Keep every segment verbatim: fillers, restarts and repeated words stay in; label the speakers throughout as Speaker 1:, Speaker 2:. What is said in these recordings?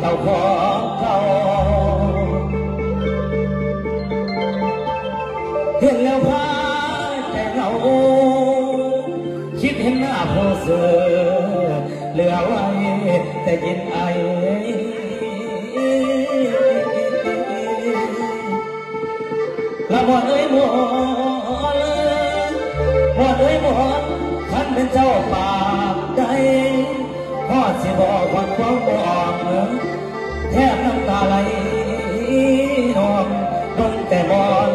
Speaker 1: าของเขาเห็นแล้วพาแต่เราคิดเห็นหน้าผู้เสือเหลือไว้แต่ยินไอละหมดเอ้ยหมดหมดเอ้ยหมดท่านเป็นเจ้าปากใจพ่อสิบอกความความบอกแทบน้ำตาไหลนองนองแต่บอน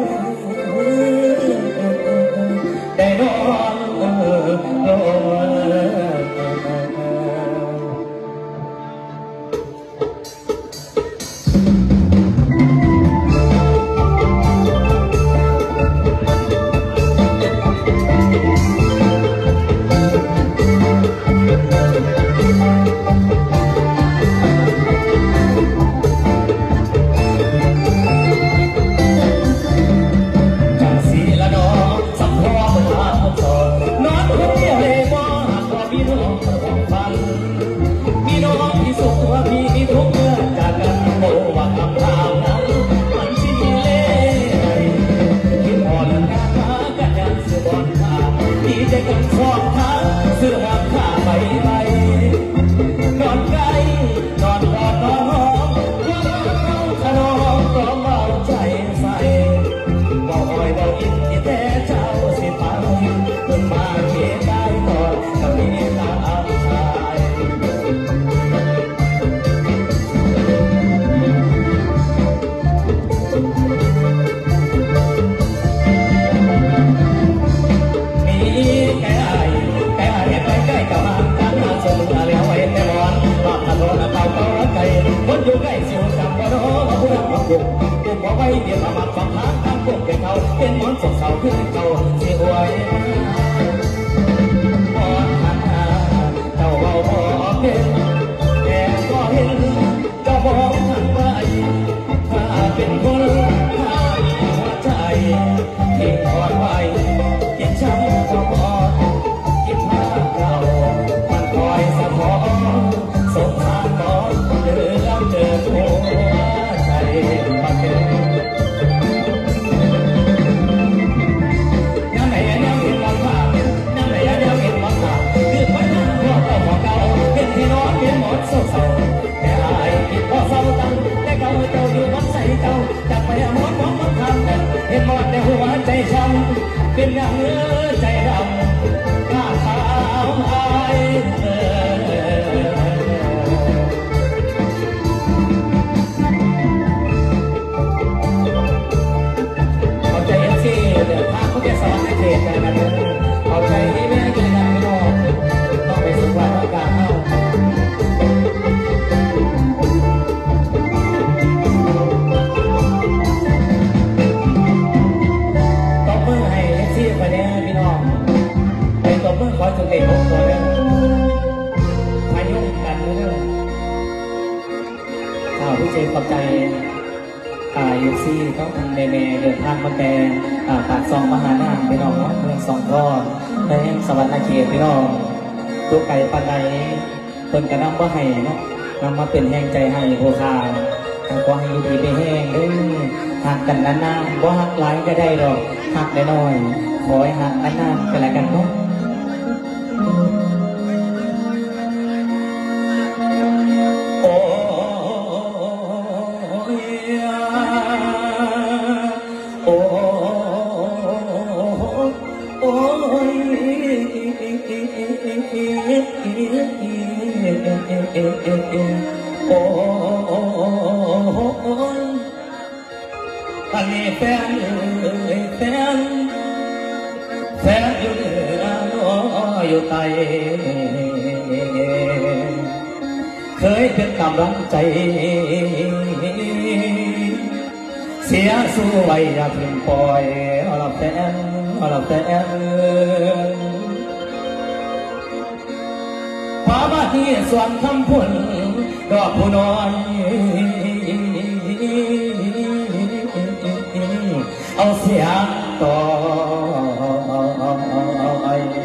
Speaker 1: แต่นอนนอนเดี๋ยวมาฟังทางทางพวกเขาเป็นมอนสดเสาขึ้นเขาเสียหวยมอนหันหาเจ้าเบาพอเป็นแต่ก็เห็นเจ้าบอกทางไปถ้าเป็นคนถ้ามีหัวใจที่อ่อนไหวกินช้ำก็พอกินผ้าเรามันคอยสะท้อนสงสารก่อนเดินเดินหัวใจมาเป็นเศร้าแต่อายคิดพอเศร้าตั้งแต่เก่าเจ้าอยู่วัดใส่เจ้าจับไปหมดหมดหมดทำกันเห็นหมดในหัวใจช้ำเป็นอย่างเนื้อใจดำหน้าขาวอายเอาใจเอ็นซีเดี๋ยวพาเขาจะสอนในเขตกันนะเอาใจที่แม่กินกันไม่รอดต้องไปสุขวัญร่างกายเอาขอจุดเด่นของตัวเรื่องพายุกันเรื่องข่าวพี่เจขอบใจอ่าเอฟซีเขาทำเมเมเดินทางมาแต่อ่าปากซองมหานาพี่น้องเมืองสองรอดในสวรรค์นาเขตพี่น้องตัวไก่ปานใดคนกระนำว่าให้เนาะนำมาเป็นแห้งใจให้โคคาก็ให้ดีไปแห้งด้วยหักกันนานๆว่าหักหลายก็ได้หรอกหักได้น้อยขอให้หักนานๆกันแล้วกันเนาะอันนี้แฟนแฟนแฟนอยู่เหนืออยู่ใต้เคยเป็นกำลังใจเสียสู้ไว้อย่าเพิ่งปล่อยเอาละแฟนเอาละแฟนพามาที่สวนคำพุ่นดอกผู้น้อยเอาเสียงต่อ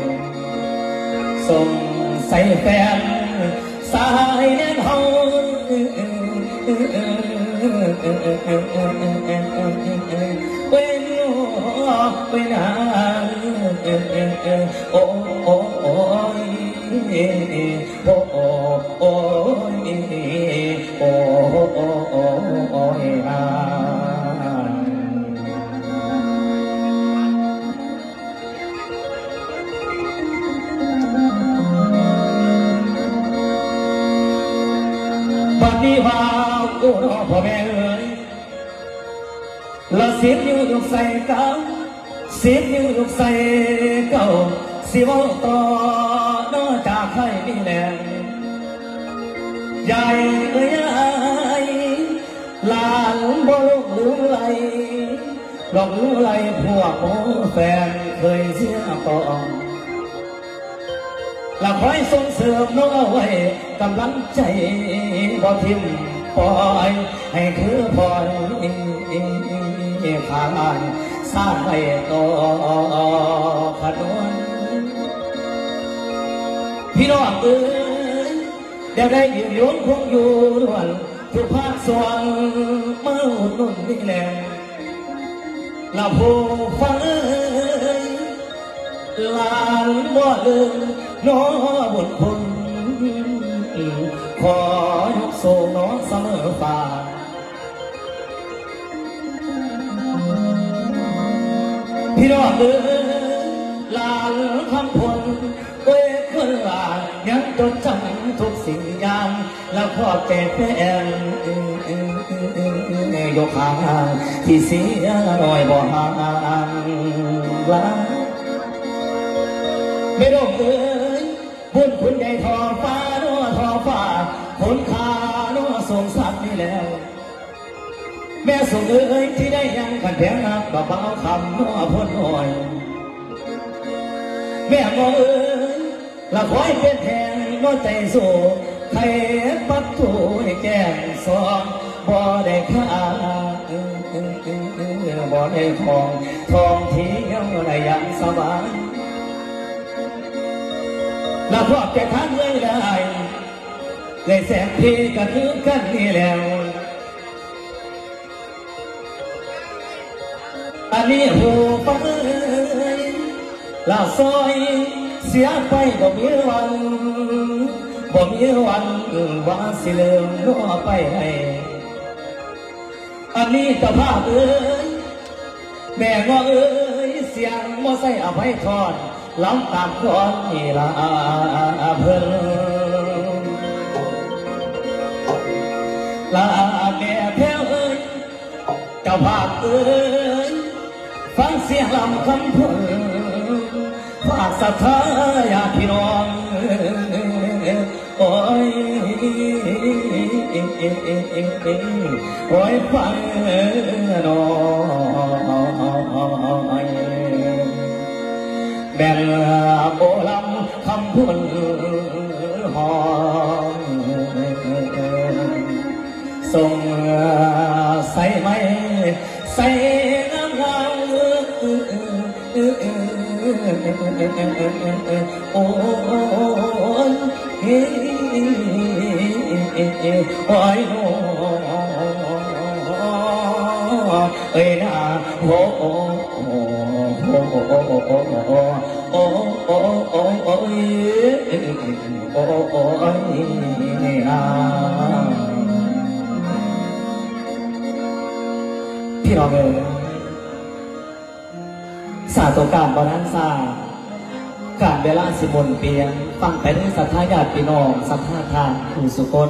Speaker 1: ส่งใส่แฟนสายแน่นเฮานโอ้โอ้โอ้โอ้โอ้โอ้โอ้โอ้โอ้โอ้นาบัดนี้ว่าโอ้พ่อแม่เอ๋ยละสิบนิ้วยกใส่กันสิบนิ้วยกใส่เก่าสิว่าต่อนอกจากใครนี่แหละใหญ่เอ้ยหลานบ่ลงหรือไรหลอกหรือไรพวกโมแฟนเคยเสียต่อละคอยส่งเสริมน้องเอาไว้กำลังใจบ่ทิมปล่อยให้คือพลอยขาลานสร้างให้ต่อขนวนพี่น้องเอ๋ยเดี๋ยวได้ยืนยงคงอยู่ด่วนทุกภาคส่วนเมื่ออุดหนุนนี่แหละละผู้ฟังเอ๋ยลานบ่ลืมน้อบุญคุณขอยกส่งน้องเสมอฝ่าพี่น้องเอ๋ยลานคำพลเอ้ยคนลายังจดจำทุกสิ่งอย่างแล้วขอบใจแฟนยกหางที่เสียหน่อยบ่ห่างลาไม่ต้องเอ๋ยบุญคุณใหญ่ทอฟ้าโน้ทอฟ้าผลขาโน้สงสารนี่แล้วแม่ส่งเอ๋ยที่ได้ยังขันแผงนับกับเบาคำโน้พ้นหน่อยแม่มองเอ๋ยละคอยเป็นแทงโน้ใจสู้ใครปัดถูให้แก้มสอนบ่ได้ค่าบ่ได้ทองทองที่ยังได้ยังสบายละพวกแกทานเลยได้เลยแสงพี่ก็คือกันนี่แล้วอันนี้หูฟังละซอยเสียไปบ่มีวันบ่มีวันว่าสิเลิมนัวไปให้อันนี้ตะภาพเอ้ยแม่งอเอ้ยเสียงบ่ใส่อภัยทอดล้ำตามก่อนนี่ละเพิ่นลาแม่แพ้วเอ้ยเจ้าภาพเอ้ยฟังเสียงลำคำพูดฝากศรัทธาญาติพี่น้องโอ้ยโอ้ยฟังน้อยแบ่งโบลำคำพูดหอมส่งใส่ไม้ใส่น้ำเงาโอ้ยโอ้ยโอ้ยนะโอ้โอ้โอ้โอ้โอ้โอ้โอ้โอ้โอ้โอ้โอ้โอ้โอ้นะพี่น้องเอ๋ยศาสตร์การบรันซาการเวลาสิบนเปียงฟังไปด้วยศรัทธาญาติพี่น้องศรัทธาทานผู้สุคน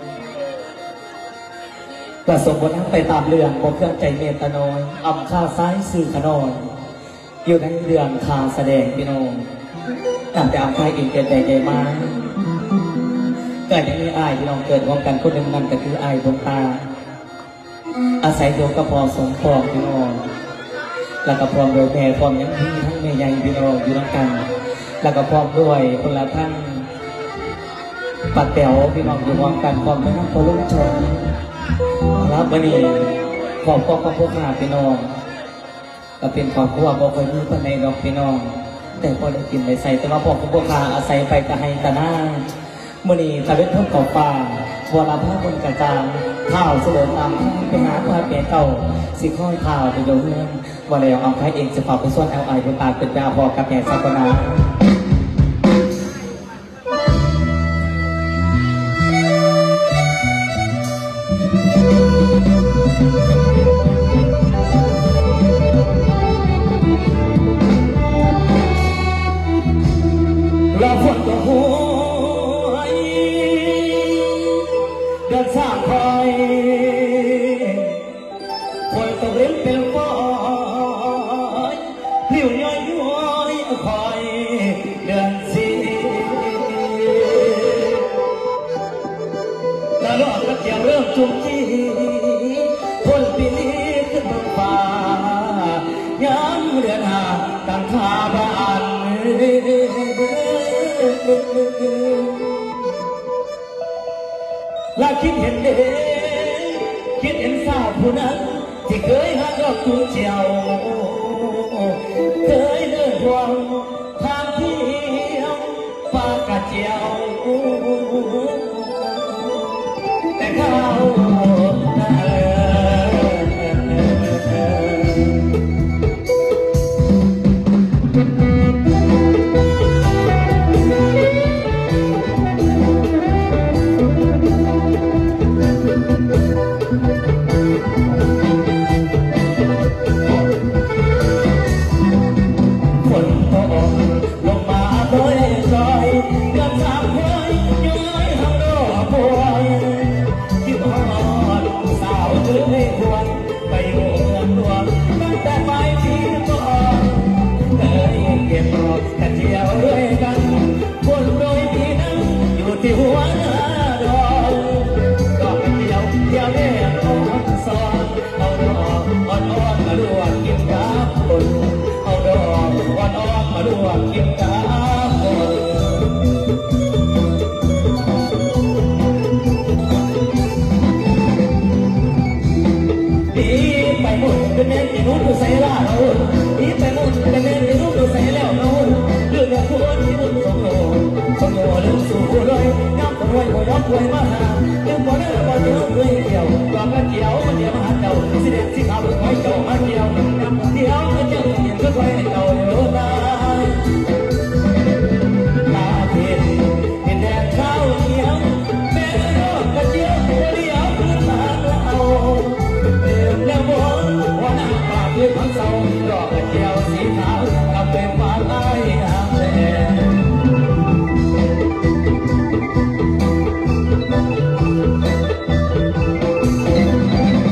Speaker 1: ประสบบททั้งไปตามเรื่องบทเครื่องใจเมตตาน้อยอำค่าซ้ายสื่อขนอยอยู่ในเรื่องคาแสดงพี่น้องตามแต่อำค่าอินเกิดใจใจมาเกิดยังมีอายพี่น้องเกิดร่วมกันคนหนึ่งนั่นก็คืออายดวงตาอาศัยดวงกระพอสมปองพี่น้องแล้วก็พร้อมโดยแม่พร้อมยังพี่ทั้งแม่ใหญ่พี่น้องอยู่ด้วยกันแล้วก็พร้อมด้วยคนละท่านปัดแต๋วพี่น้องอยู่พร้อมกันพร้อมด้วยทั้งคนรุ่นชนรับวันนี้ขอบคุณพระพุทธเจ้าพี่น้องก็เป็นขอบคุณบอกคนนี้คนในดอกพี่น้องแต่พอได้กินได้ใส่แต่ว่าพอพระพุทธเจ้าอาศัยไปกระไฮตะหน้ามื่อนี้ตะเวนเพิ่มขอบฟ้าบบัวลาผ้าบนกระจางข้าวเสลิมนำไปหาพระเปียเก่าสิข้อยข้าวไปโยนเรื่องว่าแล้วเอาใครเองจะฝากไปส่วนเอลไอบนตาเป็นดาวพอกับแห่สักนาเราฝนตัวหัวเดินสร้างคอยคนต้องเล่นเป็นฟอยเลี้ยวย้อยย้อยคอยเดินสีตลอดกระเจียวเริ่มจุกจีคนปีนี้ขึ้นบนฟ้าย้ำเดือนหาตั้งท่าบ้านและคิดเห็นเด็กคิดเห็นสาวผู้นั้นที่เคยหาดอกตูเจียวเคยเดินทางทางเที่ยวปากกะเจียวแต่เขาใส่ละเราอีไปมุ่งเป็นเรื่องที่รู้ตัวใส่แล้วเราเรื่องของคนที่มุ่งสมโนสมโนเรื่องสู่เลยย้ำตัวรวยก็ย้ำรวยมาหาเรื่องก่อนเรื่องก่อนเรื่องรวยเกี่ยวก่อนกันเกี่ยวมันเดี๋ยวมาหาเจ้าสิเด็ดสิขาวคอยเจ้ามาเกี่ยวย้ำเดียวเจ้าเห็นก็คอยให้เจ้าเดี๋ยวได้ตาเพียนเป็นแดงข้าวเหนียวแม่รอดกระเจียวเดียวพื้นมาเอาเดิมแล้วบอกว่าน้ำปากด้วยพังเศร้ารอกระเจียวสีขาวทำเป็นฟ้าลายหางแหลม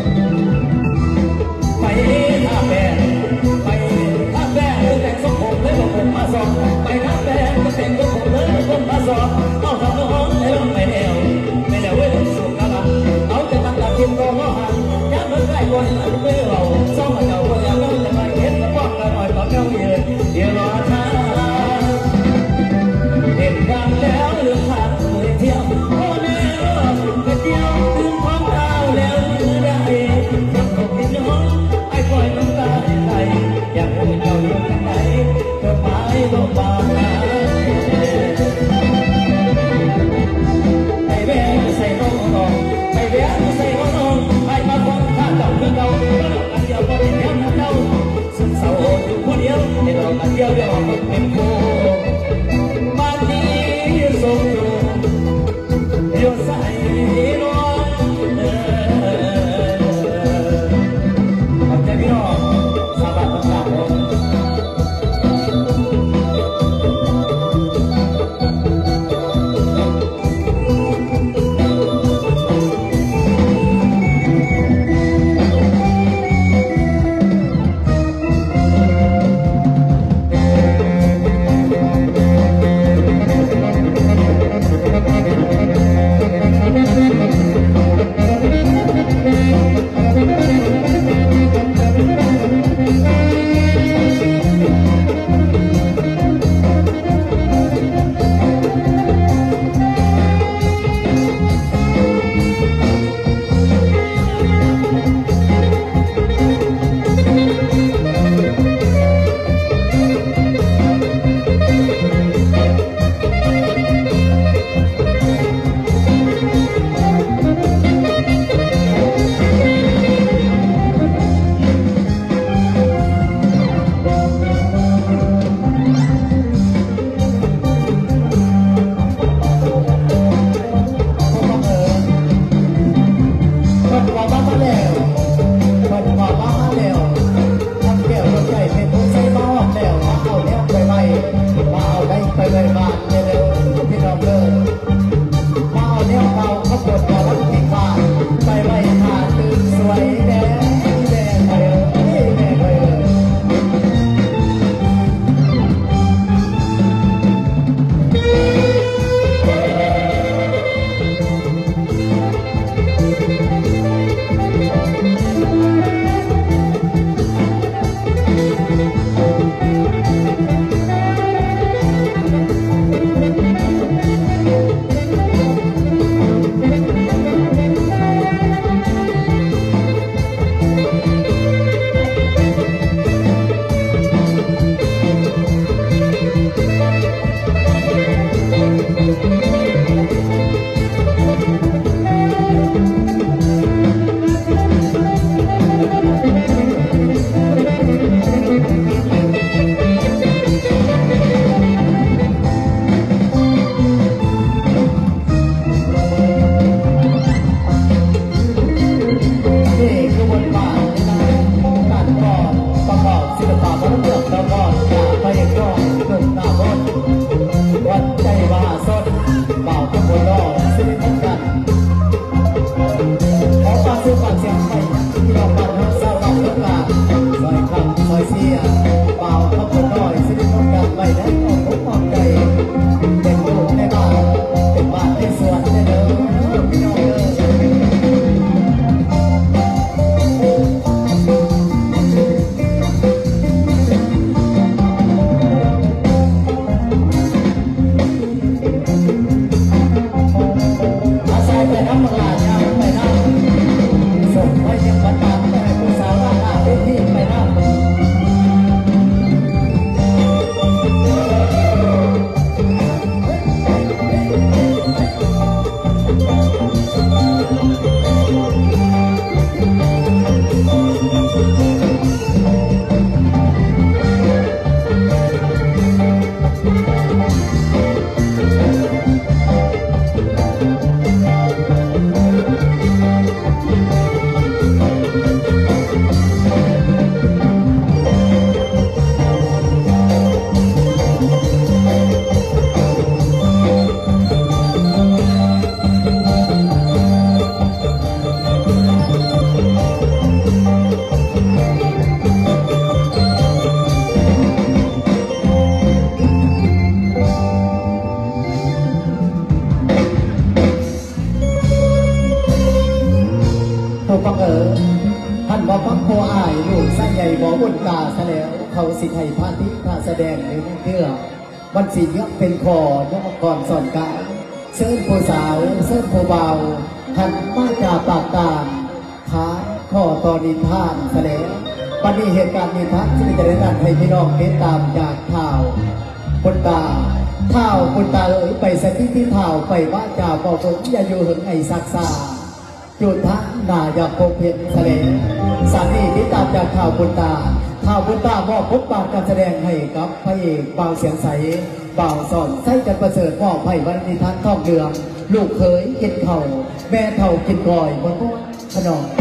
Speaker 2: สิไทยพาทิพาแสดงในนั่นเพื่อวันสียกเป็นคอยกก่อนสอนกายเชิญผู้สาวเชิญผู้เบาหันมาจากปากตามท้ายข้อตอนนิทานแสดงวันนี้เหตุการณ์นิทานที่จะได้นำให้พี่น้องติดตามจากข่าวคนตาเท่าคนตาเอ๋ยไปสถิตที่เท่าไปว่าจ่าปอกคนอย่าอยู่หึงไอ้ซักซาจุดทักนาอยากพบเพียงทะเลสามีที่ตามจากข่าวคนตาข่าวคนตามอบพบปากการแสดงให้กับพระเอกบ่าวเสียงใสบ่าวสอนใส่จันประเสริฐมอบให้วันนิทานท่องเรืองลูกเคยกินเข่าแม่เท่ากินกอยบนบ้านขนม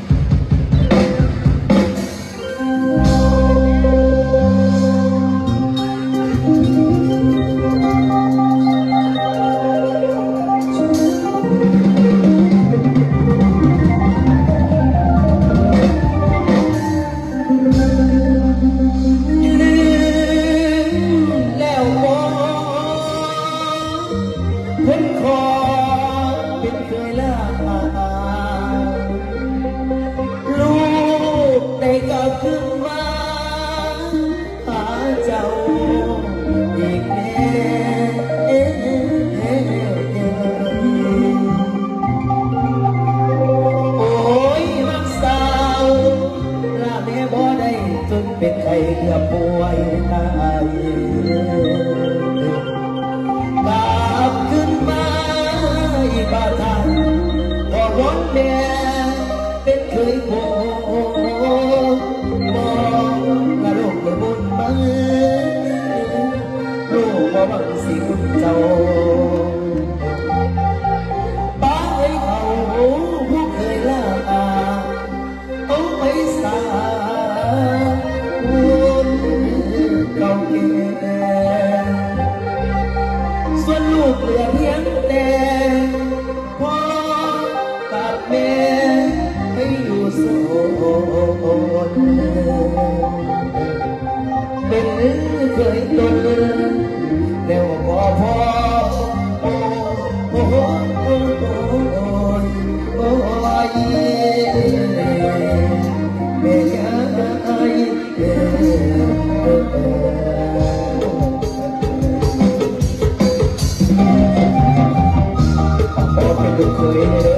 Speaker 2: เป็นใครเกือบป่วยตายกลับขึ้นมาอีกบาทันพอร้อนแดดเป็นเคยโบมองกระโลกเลยบนมือลูกบ่บังสิคุณเจ้าบ้าให้เขาผู้เคยลาเอาไปสาส่วนลูกเหลือเพียงแต่พ่อกับแม่ให้อยู่โสดเป็นเคยตนแล้วพอพอโอ้โอ้โอ้โอ้โอ้ยแม่ยายลูกเคยเลย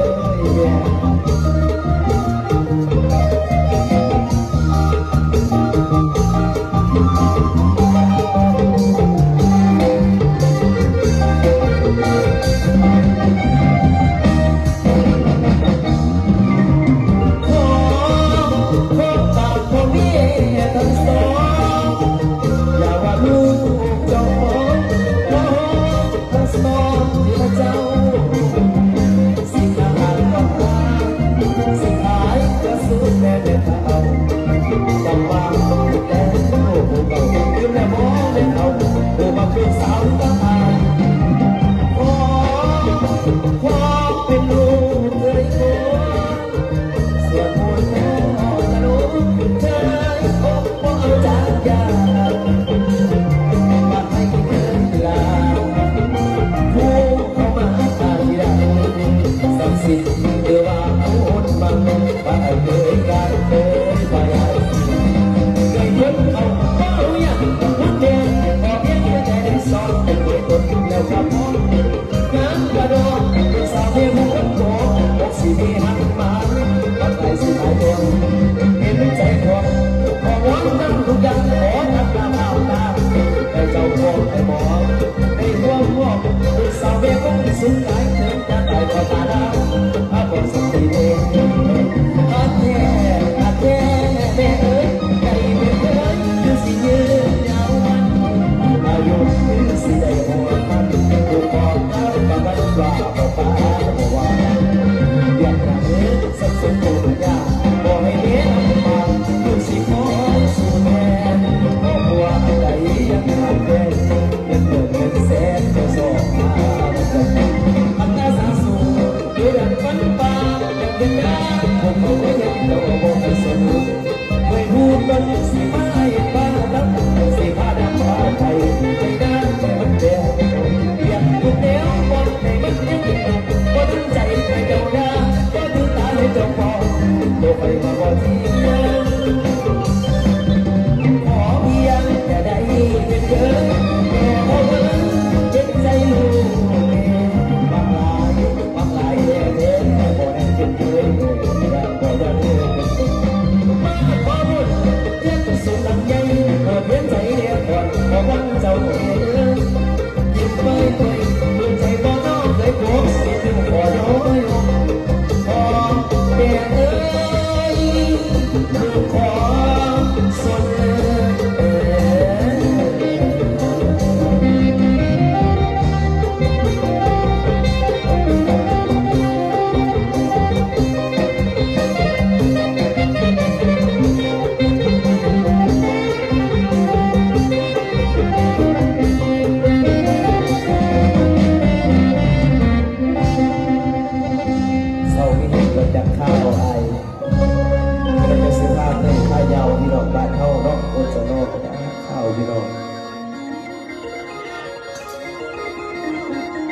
Speaker 2: Hãy subscribe cho kênh Ghiền Mì Gõ để không bỏ lỡ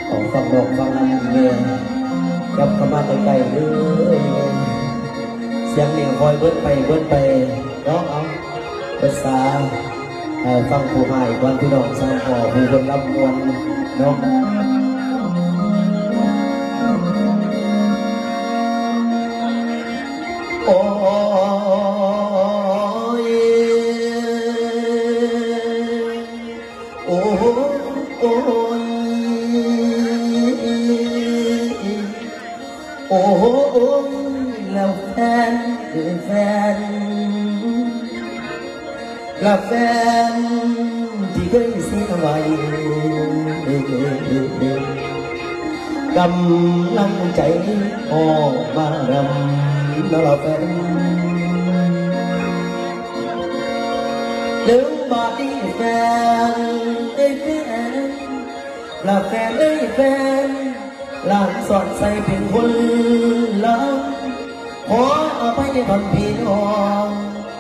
Speaker 2: ของฟังดอกฟังเมียยับเข้ามาใกล้ๆเลยเสียงเนี่ยคอยเบิ้ลไปเบิ้ลไปร้องเอาภาษาฟังผู้หายวันพี่น้องสร้างห่อผู้คนรับมวลเนาะโอ้ยโอ้โอ้ยโอ้โอ้ยแล้วแฟนคือแฟนแล้วแฟนที่เคยเสียไว้กำลังใจออกมารำแล้วแฟนลืมบาดีแฟนเอ้ยแฟนแล้วแฟนเอ้ยแฟนหลานสอดใส่เป็นคนลังขออภัยทนพี่น้อง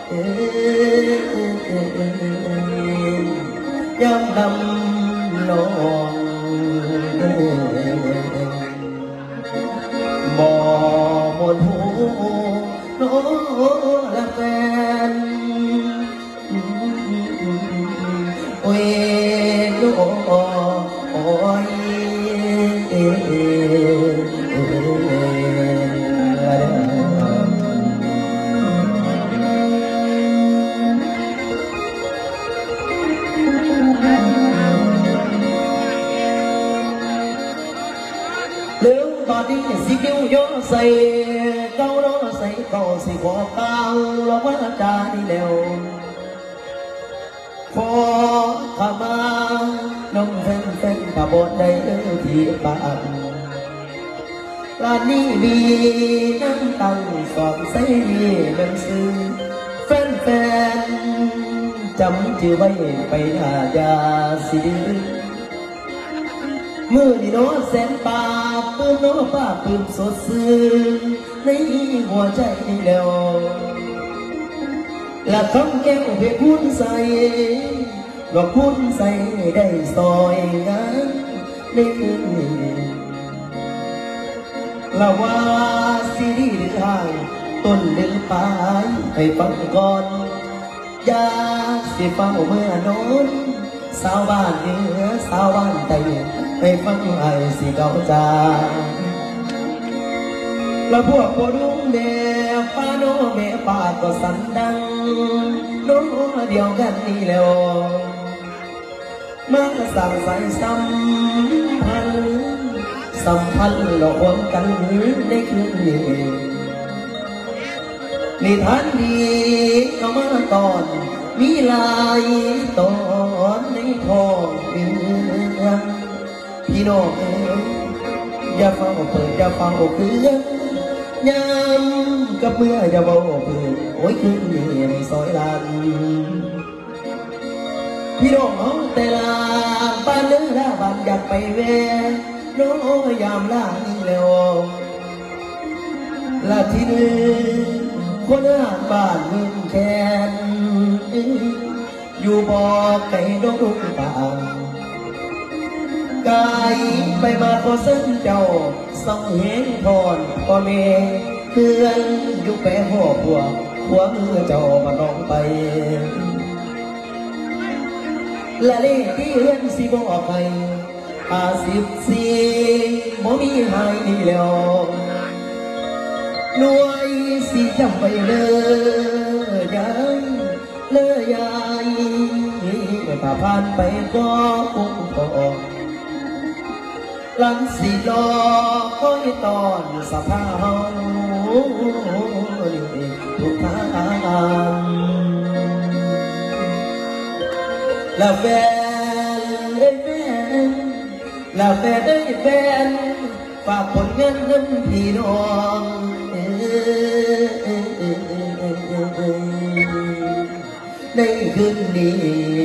Speaker 2: ยอมดำลงบ่หมดหูโน้ละแฟนโอ้ยโน้โอ้ยสิกิ้วโยใส่เก้าล้อใส่เก้าสิขอเก้าเราว่าจาดีแล้วขอขมาน้องแฟนแฟนขับบดได้ที่ปากลานนี้มีน้ำตังสองใส่เป็นซื้อแฟนแฟนจำชื่อไว้ไปหายาสิมือนี่โน้แสนปาปื้มโน้ป้าปื้มสดซื่นในหัวใจแล้วและคำแก้วเพชรพูนใส่ดอกพูนใส่ได้ซอยงานในคืนนี้ละว่าซีรีส์ทางต้นหรือปลายให้ฟังก่อนอย่าสิเฝ้าเมื่อโน้นสาวบ้านเหนือสาวบ้านใต้ไปฟังไอ้สิเก่าจาและพวกพ่อดุงแม่ป้าโนแม่ป้าก็สั่นดังโน้เดียวกันนี่แล้วมาสั่งใส่สัมพันธ์สัมพันธ์หลอกกันในคืนนี้นิทานดีเข้ามาตอนมีลายตอนในท้องเรื่องพี่น้องอย่าฟังเปิดอย่าฟังอกเพื่อนยามกับเมื่ออย่าเบาเพื่อนโอ้ยคืนนี้ให้ซอยลานพี่น้องเอาแต่ละบ้านเนื้อละบ้านอยากไปแว่โน้ยามล่านี่แล้วละที่นึงคนหน้าบ้านเมืองแคนอยู่บ่อไก่ดงรุ่งป่ากายไปมาพอเส้นเจ้าส่องเห็นทอนพ่อแม่เพื่อนอยู่แปะหัวผัวหัวมือเจ้ามาน้องไปและเลขที่เรียนสิบอกให้อาสิบสี่บ่มีหายนี่แล้วหน่วยสิจำไปเลยยายเลยยายถ้าผ่านไปก็คงพอหลังสิรอคอยตอนสภาพทุกทางแล้วแฟนเอ้ยแฟนแล้วแฟนเอ้ยแฟนฝากผลงานเงินพี่น้องในคืนนี้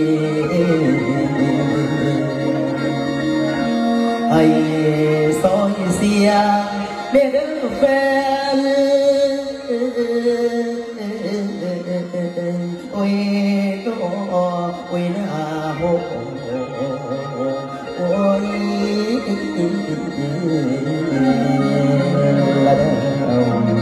Speaker 2: ให้ซอยเสียเด้อแฟนโอ้ยก็โอ้ยนะโอ้โอ้ยละเด้อ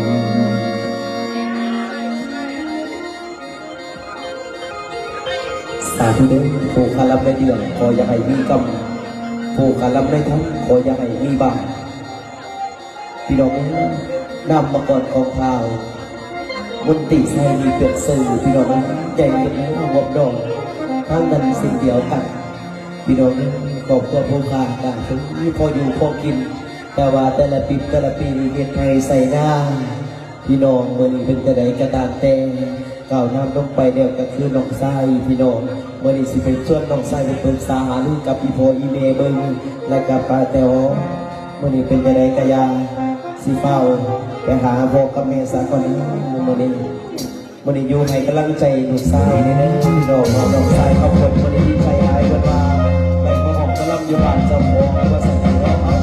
Speaker 2: สาธุเด้อผู้คารับในเดือนขออย่าให้มีกรรมผู้คารับในทั้งขออย่าให้มีบาปพี่น้องนำมาก่อนของข่าวมนติใส่มีเปลือกสื่อพี่น้องใจเป็นหัวดอกทั้งนั้นสิ่งเดียวกันพี่น้องขอบคุณผู้ค้าต่างถึงมีพออยู่พอกินแต่ว่าแต่ละปีแต่ละปีเฮ็ดให้ใส่หน้าพี่น้องมื่อนี้เป็นแต่ใดกระตามแต่ก่าวน้ำลงไปเดียวก็คือน้องไส้พี่น้องมื่อนี้สิเป็นชวนน้องไส้ไปปรึกษาหารือกับพี่โพอีเมเบิ้งและกับป้าแต๋วมื่อนี้เป็นแต่ใดกระยาสีเฝ้าไปหาพ่อกับแม่สาก่อนนี้มื่อนี้มื่อนี้อยู่ให้กำลังใจลูกชายนี่นะพี่น้องน้องชายเขาคนมื่อนี้ที่ใจหายกันมาไปมาออกกำลังอยู่บ้านเจ้าพ่อว่าสักทีเราเอา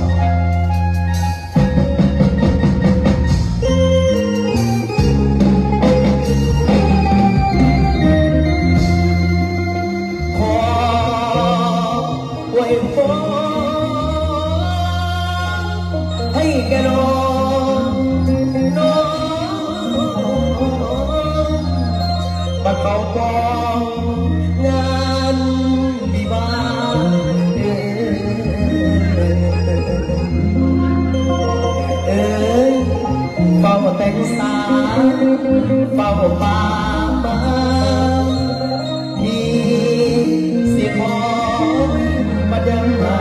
Speaker 2: ขอไว้พรให้แกน้องน้องมาเข้ากองงานวิวาห์เอ้ยเฝ้าแต่งสาวเฝ้าป่ามาที่สิพอมาดังมา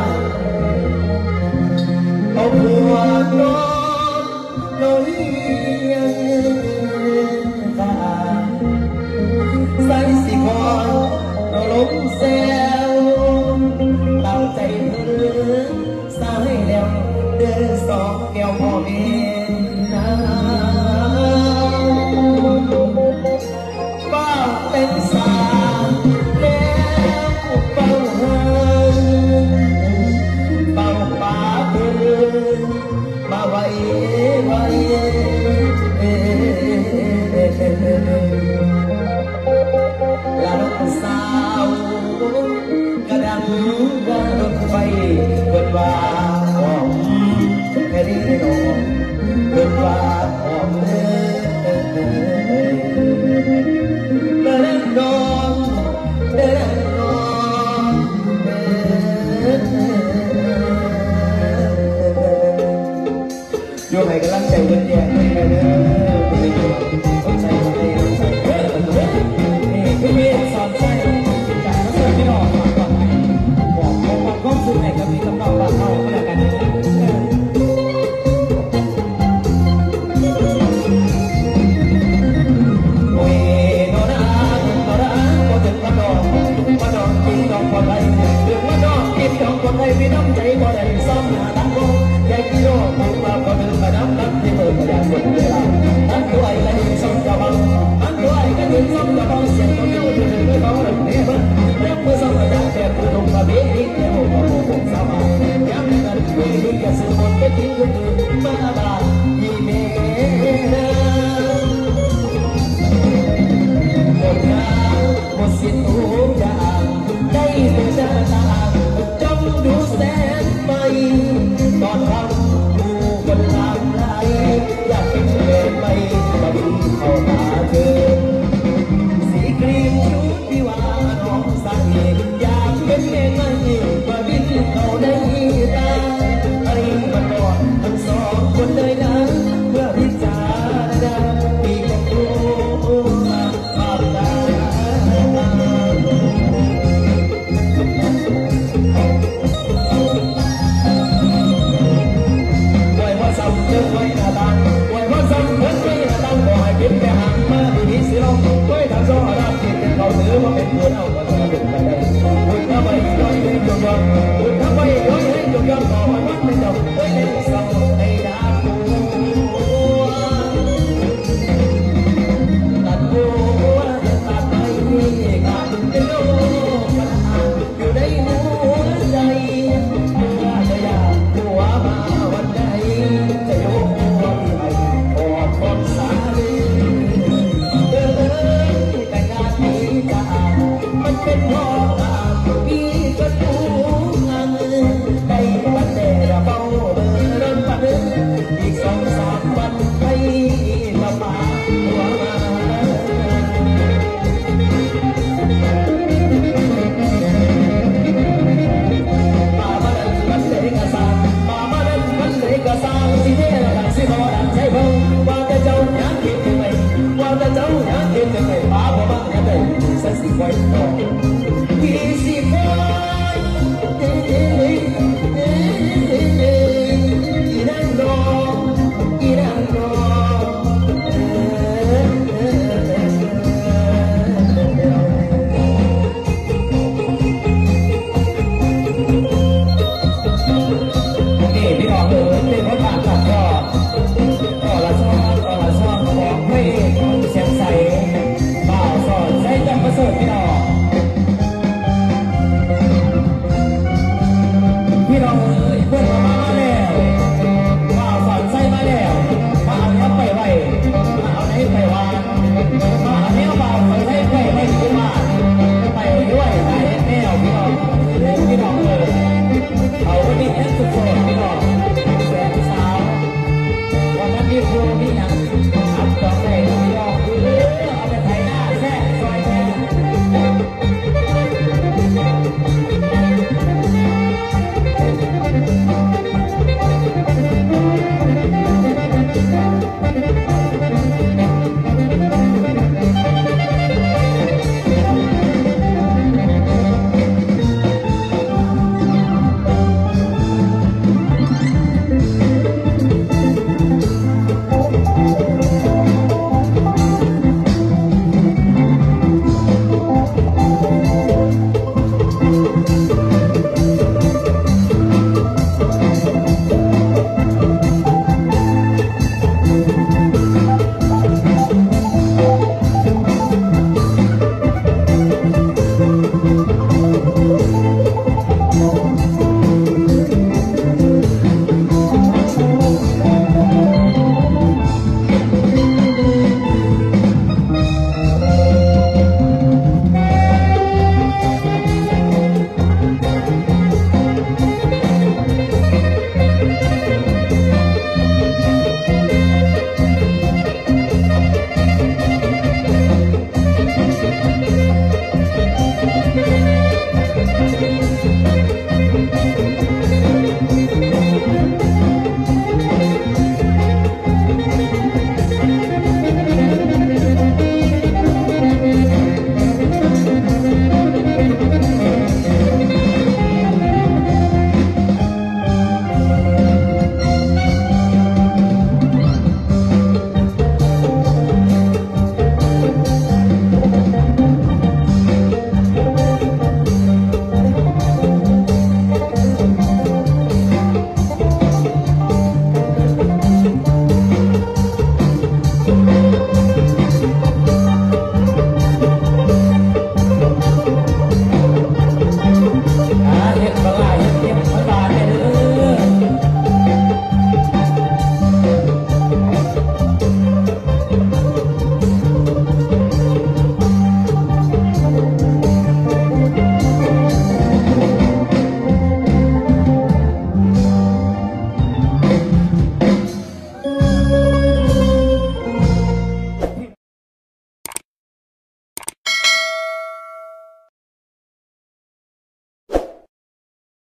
Speaker 2: เอาหัวน้องน้อยตาใส่สิพอเราลงแซวตั้งใจเธอสายแล้วเดินสองแก้วพ่อเมนาป้าเป็นสาวแล้วเป่าเฮินเป่าป่าเดินมาไว้ไว้ลาลูกสาวกระดังกระรถไฟเปิดว่าหอมแค่นี้น้องเปิดว่าหอมเด้อเดินนอนเดินนอนโยมให้กำลังใจเย็นๆให้เด้อสนใจสนใจสนใจนี่พี่เมย์สอนใจจากนักเรียนที่ออกมาก่อนให้บอกบอกความรู้สึกให้กับพี่กับน้องว่าเขาก็แล้วกัน